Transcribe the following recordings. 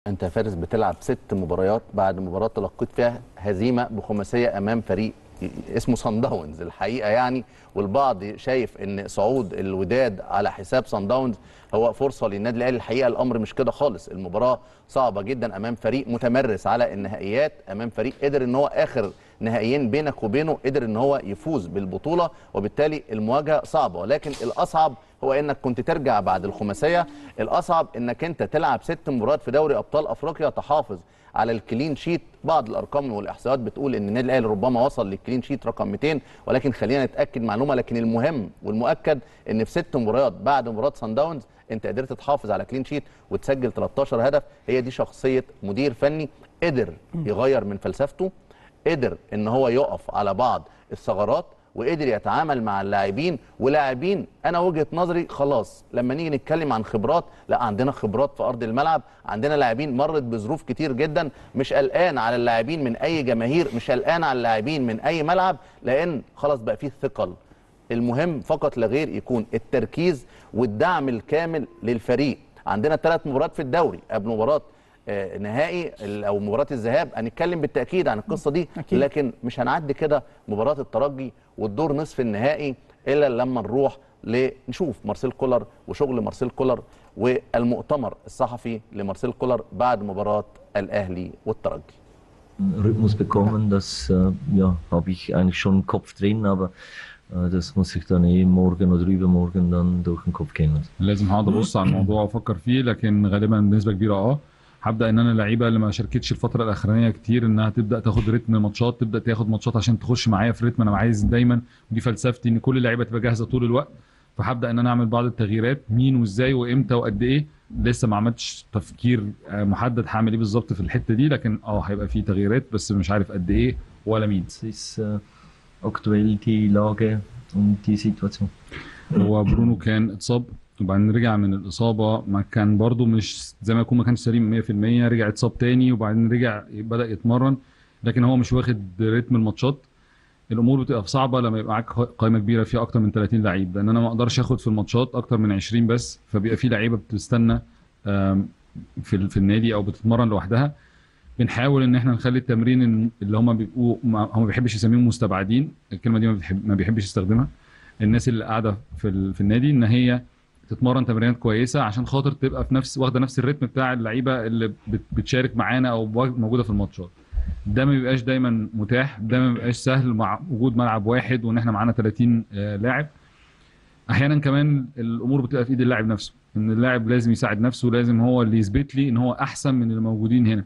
انت يا فارس بتلعب 6 مباريات بعد مباراه تلقيت فيها هزيمه بخماسيه امام فريق اسمه صن داونز الحقيقه يعني. والبعض شايف ان صعود الوداد على حساب صن داونز هو فرصه للنادي الاهلي. الحقيقه الامر مش كده خالص، المباراه صعبه جدا امام فريق متمرس على النهائيات، امام فريق قدر ان هو اخر نهائيين بينك وبينه قدر ان هو يفوز بالبطوله، وبالتالي المواجهه صعبه. ولكن الاصعب هو انك كنت ترجع بعد الخماسيه، الاصعب انك انت تلعب 6 مباريات في دوري ابطال افريقيا تحافظ على الكلين شيت. بعض الارقام والاحصائيات بتقول ان النادي الاهلي ربما وصل للكلين شيت رقم 200، ولكن خلينا نتاكد معلومه. لكن المهم والمؤكد ان في 6 مباريات بعد مباراه صن داونز انت قدرت تحافظ على كلين شيت وتسجل 13 هدف. هي دي شخصيه مدير فني قدر يغير من فلسفته، قدر ان هو يقف على بعض الثغرات، وقدر يتعامل مع اللاعبين. ولاعبين انا وجهه نظري خلاص لما نيجي نتكلم عن خبرات، لا عندنا خبرات في ارض الملعب، عندنا لاعبين مرت بظروف كتير جدا. مش قلقان على اللاعبين من اي جماهير، مش قلقان على اللاعبين من اي ملعب، لان خلاص بقى فيه ثقل. المهم فقط لا غير يكون التركيز والدعم الكامل للفريق. عندنا 3 مباريات في الدوري قبل مباراه نهائي او مباراه الذهاب، هنتكلم بالتاكيد عن القصه دي أكيد. لكن مش هنعدي كده مباراه الترجي والدور نصف النهائي الا لما نروح نشوف مارسيل كولر وشغل مارسيل كولر والمؤتمر الصحفي لمارسيل كولر بعد مباراه الاهلي والترجي. Rhythmus bekommen, das ja, habe ich eigentlich schon im Kopf drin, aber das muss ich dann morgen oder übermorgen dann durch den Kopf gehen lassen. لازم هقعد ابص على الموضوع وافكر فيه، لكن غالبا بنسبه كبيره هبدا ان انا اللعيبه اللي ما شاركتش الفتره الاخرانيه كتير انها تبدا تاخد رتم الماتشات، تبدا تاخد ماتشات عشان تخش معايا في رتم. انا عايز دايما، ودي فلسفتي، ان كل اللعيبه تبقى جاهزه طول الوقت. فهبدا ان انا اعمل بعض التغييرات، مين وازاي وامتى وقد ايه. لسه ما عملتش تفكير محدد هعمل ايه بالظبط في الحته دي، لكن هيبقى في تغييرات بس مش عارف قد ايه ولا مين. aktuell die Lage und die Situation. هو برونو كان اتصاب وبعدين رجع من الاصابه، ما كان برضو مش زي ما يكون ما كانش سليم 100%، رجع اتصاب تاني وبعدين رجع بدا يتمرن، لكن هو مش واخد رتم الماتشات. الامور بتبقى صعبه لما يبقى معاك قائمه كبيره فيها اكتر من 30 لعيب، لان انا ما اقدرش اخد في الماتشات اكتر من 20 بس، فبيبقى في لعيبه بتستنى في النادي او بتتمرن لوحدها. بنحاول ان احنا نخلي التمرين اللي هم بيبقوا هم ما بيحبش يسميهم مستبعدين، الكلمه دي ما بيحبش يستخدمها. الناس اللي قاعده في النادي ان هي تتمرن تمرينات كويسه عشان خاطر تبقى في واخده نفس الريتم بتاع اللعيبه اللي بتشارك معانا او موجوده في الماتشات. ده ما بيبقاش دايما متاح، ده ما بيبقاش سهل مع وجود ملعب واحد وان احنا معانا 30 لاعب. احيانا كمان الامور بتبقى في ايد اللاعب نفسه، ان اللاعب لازم يساعد نفسه، لازم هو اللي يثبت لي ان هو احسن من اللي موجودين هنا،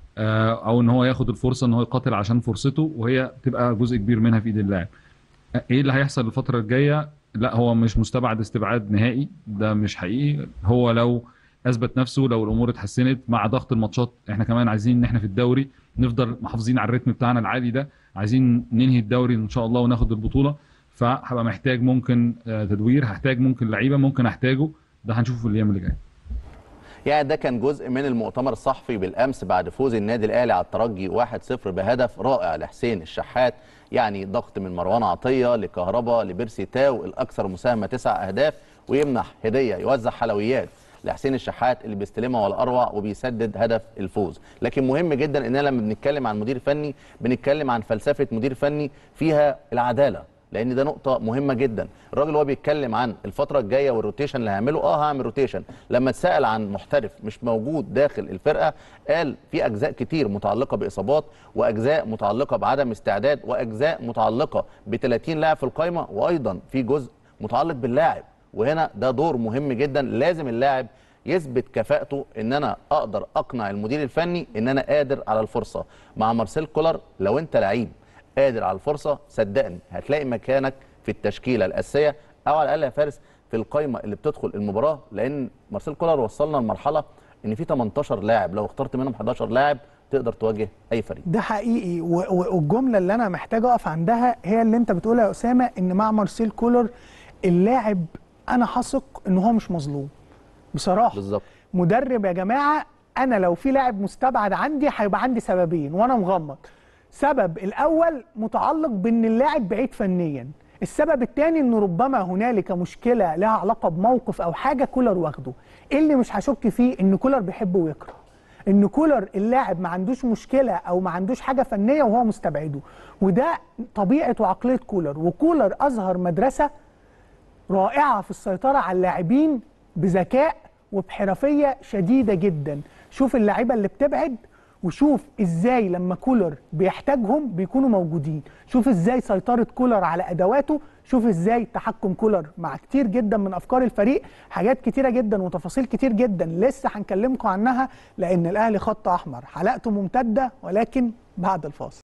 او ان هو ياخد الفرصه ان هو يقاتل عشان فرصته، وهي تبقى جزء كبير منها في ايد اللاعب. ايه اللي هيحصل الفتره الجايه؟ لا هو مش مستبعد استبعاد نهائي، ده مش حقيقي. هو لو اثبت نفسه، لو الامور اتحسنت مع ضغط الماتشات، احنا كمان عايزين ان احنا في الدوري نفضل محافظين على الريتم بتاعنا العالي ده، عايزين ننهي الدوري ان شاء الله وناخد البطوله. فهبقى محتاج ممكن تدوير، هحتاج ممكن لعيبه، ممكن احتاجه، ده هنشوفه في الايام اللي جايه. يعني ده كان جزء من المؤتمر الصحفي بالامس بعد فوز النادي الاهلي على الترجي 1-0 بهدف رائع لحسين الشحات. يعني ضغط من مروان عطيه لكهربا لبيرسي تاو، الاكثر مساهمه 9 اهداف، ويمنح هديه، يوزع حلويات لحسين الشحات اللي بيستلمها ولا اروع وبيسدد هدف الفوز. لكن مهم جدا اننا لما بنتكلم عن مدير فني بنتكلم عن فلسفه مدير فني فيها العداله، لان ده نقطه مهمه جدا. الراجل هو بيتكلم عن الفتره الجايه والروتيشن اللي هعمله، هعمل روتيشن. لما اتسال عن محترف مش موجود داخل الفرقه، قال في اجزاء كتير متعلقه باصابات، واجزاء متعلقه بعدم استعداد، واجزاء متعلقه ب 30 لاعب في القائمه، وايضا في جزء متعلق باللاعب. وهنا ده دور مهم جدا، لازم اللاعب يثبت كفاءته، ان انا اقدر اقنع المدير الفني ان انا قادر على الفرصه. مع مارسيل كولر لو انت لعيب قادر على الفرصه، صدقني هتلاقي مكانك في التشكيله الاساسيه، او على الاقل يا فارس في القائمه اللي بتدخل المباراه. لان مارسيل كولر وصلنا لمرحله ان في 18 لاعب، لو اخترت منهم 11 لاعب تقدر تواجه اي فريق. ده حقيقي، والجمله اللي انا محتاج اقف عندها هي اللي انت بتقولها يا اسامه، ان مع مارسيل كولر اللاعب انا حثق ان هو مش مظلوم بصراحه. بالظبط. مدرب يا جماعه، انا لو في لاعب مستبعد عندي هيبقى عندي سببين وانا مغمض. سبب الاول متعلق بان اللاعب بعيد فنيا، السبب الثاني انه ربما هنالك مشكله لها علاقه بموقف او حاجه كولر واخده. ايه اللي مش هشك فيه؟ ان كولر بيحب ويكره. ان كولر اللاعب ما عندوش مشكله او ما عندوش حاجه فنيه وهو مستبعده، وده طبيعه وعقليه كولر. وكولر اظهر مدرسه رائعه في السيطره على اللاعبين بذكاء وبحرفيه شديده جدا. شوف اللعيبه اللي بتبعد، وشوف ازاي لما كولر بيحتاجهم بيكونوا موجودين، شوف ازاي سيطرة كولر على ادواته، شوف ازاي تحكم كولر مع كتير جدا من افكار الفريق. حاجات كتيرة جدا وتفاصيل كتير جدا لسه هنكلمكم عنها، لان الاهلي خط احمر حلقته ممتدة ولكن بعد الفاصل.